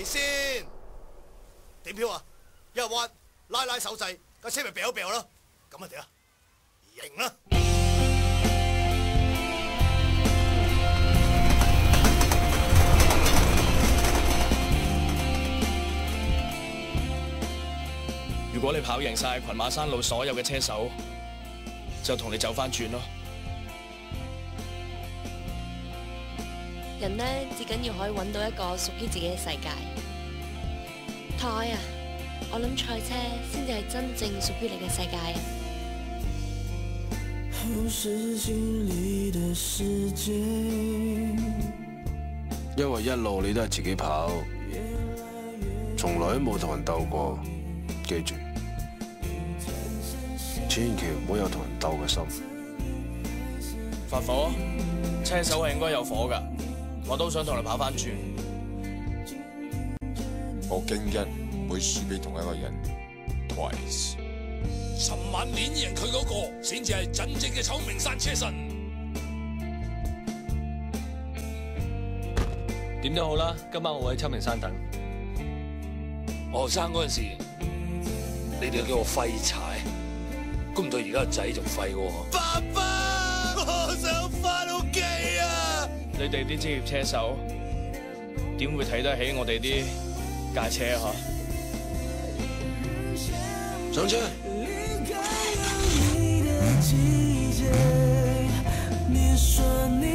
嚟先？點飄啊？一彎拉手掣，架車咪掉一掉咯。咁啊點啊？型啦！ 如果你跑贏晒群馬山路所有嘅車手，就同你走翻轉咯。 人呢，至緊要可以揾到一個屬於自己嘅世界。太啊，我諗賽車先至係真正屬於你嘅世界啊！ 因為一路你都係自己跑，從來都冇同人鬥過。記住，千祈唔好有同人鬥嘅心。 發火，車手係應該有火㗎，我都想同你跑翻轉。 我經一唔會輸俾同一個人 twice。 尋晚碾贏佢嗰個，先至係真正嘅秋名山車神。 點都好啦，今晚我會喺秋名山等。 我學生嗰陣時，你哋叫我廢柴，估唔到而家個仔仲廢喎。 爸爸，我想翻屋企啊！ 你哋啲職業車手點會睇得起我哋啲街車啊？ 上車。你说你